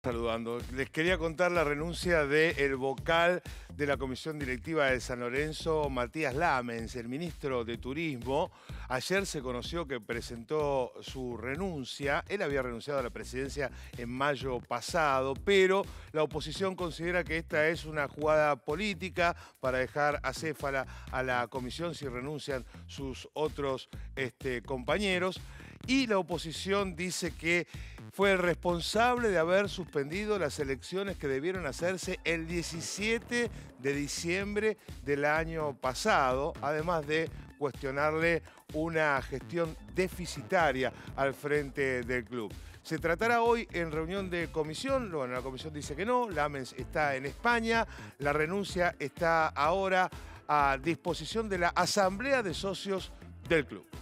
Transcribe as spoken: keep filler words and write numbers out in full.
Saludando. Les quería contar la renuncia del vocal de la Comisión Directiva de San Lorenzo, Matías Lamens, el ministro de Turismo. Ayer se conoció que presentó su renuncia. Él había renunciado a la presidencia en mayo pasado, pero la oposición considera que esta es una jugada política para dejar acéfala a la comisión si renuncian sus otros este, compañeros. Y la oposición dice que fue el responsable de haber suspendido las elecciones que debieron hacerse el diecisiete de diciembre del año pasado, además de cuestionarle una gestión deficitaria al frente del club. Se tratará hoy en reunión de comisión. Bueno, la comisión dice que no, Lamens está en España, la renuncia está ahora a disposición de la asamblea de socios del club.